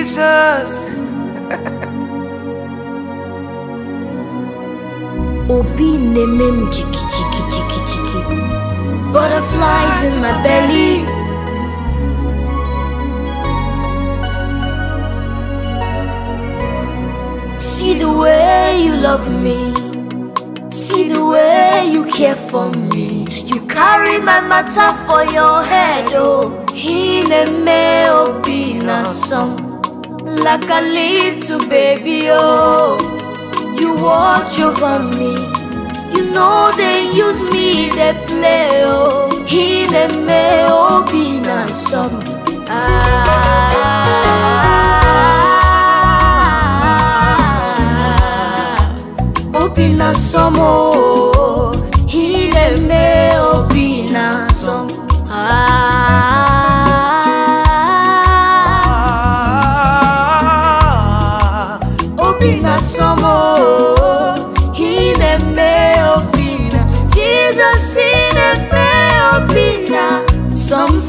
Jesus. Obi nemem chiki chiki chiki chiki. Butterflies in my belly. See the way you love me. See the way you care for me. You carry my matter for your head, oh. Hineme obi na song. Like a little baby, oh. You watch over me. You know they use me, they play, oh. Hineme obi na song. Obi na song, oh. Hineme obi na song. Obi na song, oh. Hineme obi na. Jesus hineme obi na. Some.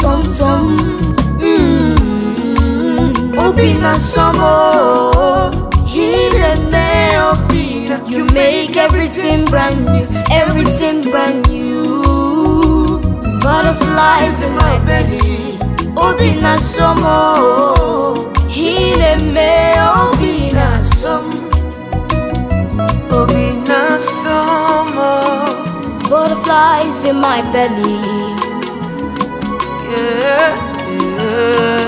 Obi na song, oh. Hineme obi na. You make everything brand new, everything brand new. Butterflies in my belly. Obi na song, oh. Hineme obi na song. Obi na summer. Butterflies in my belly. Yeah, yeah.